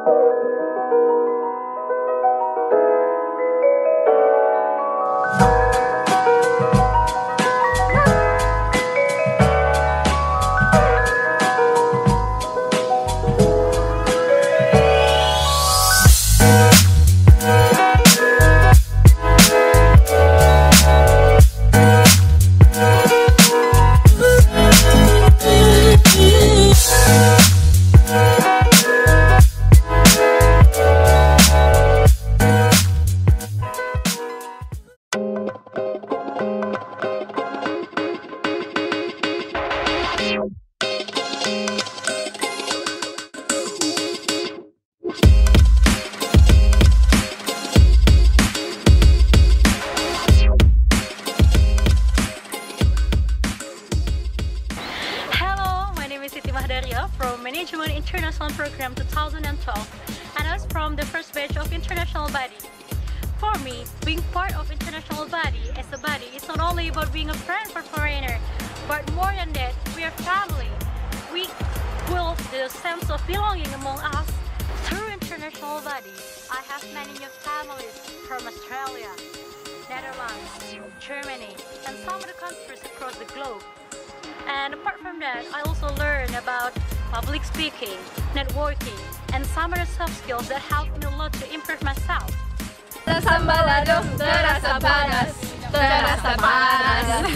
From Management International Program 2012, and I was from the first batch of International Body. For me, being part of International Body as a body is not only about being a friend for foreigner, but more than that, we are family. We build the sense of belonging among us. Through International Body, I have many new families from Australia, Netherlands, Germany, and some other countries across the globe. And apart from that, I also learned about public speaking, networking, and some other soft skills that helped me a lot to improve myself. Terasa balado, terasa panas, terasa panas.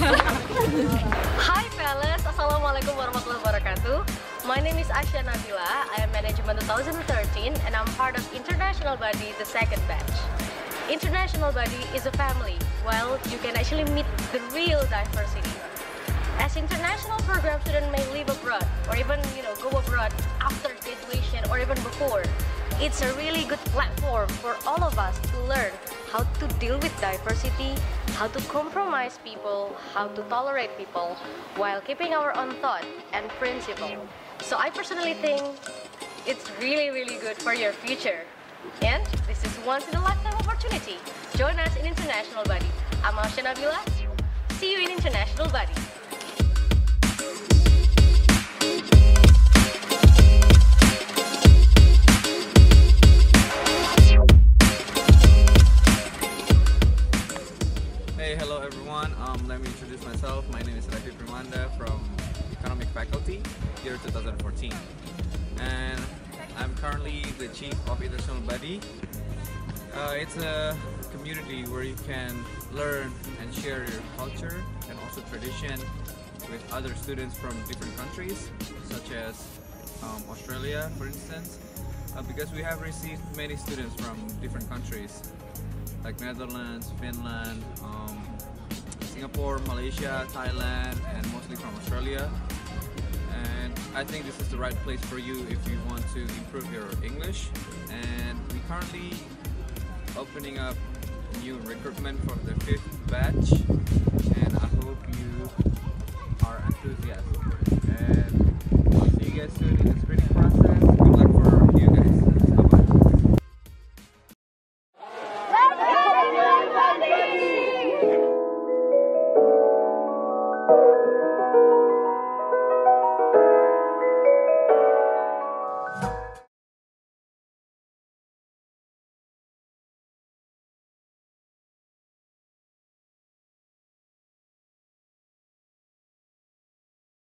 Hi fellas, Assalamualaikum warahmatullahi wabarakatuh. My name is Asya Nabila. I am Management 2013 and I'm part of International Body, the second batch. International Body is a family. Well, you can actually meet the real diversity. As international program students may live abroad or even go abroad after graduation or even before, it's a really good platform for all of us to learn how to deal with diversity, how to compromise people, how to tolerate people while keeping our own thought and principle. So I personally think it's really good for your future. And this is once in a lifetime opportunity. Join us in International Body. I'm Asya Nabila. See you in International Body. Hey, hello everyone. Let me introduce myself. My name is Rafi Primanda from Economic Faculty, year 2014. And I'm currently the Chief of International Body. It's a community where you can learn and share your culture and also tradition with other students from different countries, such as Australia, for instance, because we have received many students from different countries, like Netherlands, Finland, Singapore, Malaysia, Thailand, and mostly from Australia. And I think this is the right place for you if you want to improve your English. And we currently opening up new recruitment for the 5th batch, and I hope you are enthusiastic. And I'll see you guys soon in the screen.